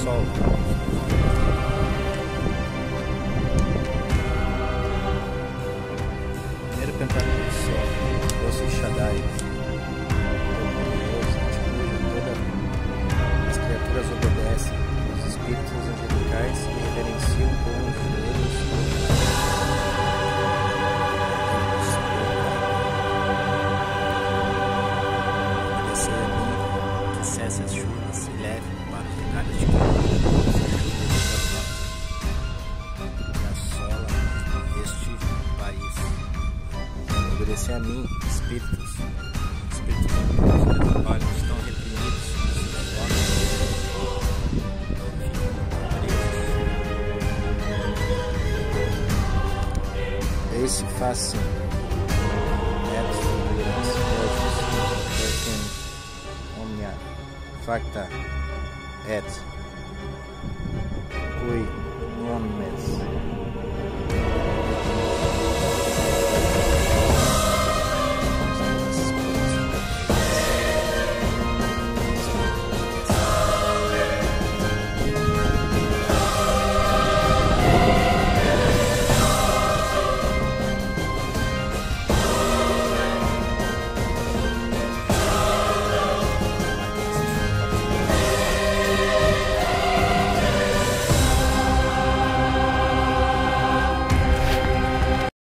Sol. Primeiro pentáculo do Sol, doce SHADDAI. As criaturas obedecem, os espíritos angelicais e reverenciam com os joelhos. Obedecer a mim, que cesse as chuvas e leve para os lugares de que assola este país. Obedecer a mim, espíritos que trabalham estão reprimidos. Ecce, faciem, ejus, quem, omnia, falta, quem, omnes.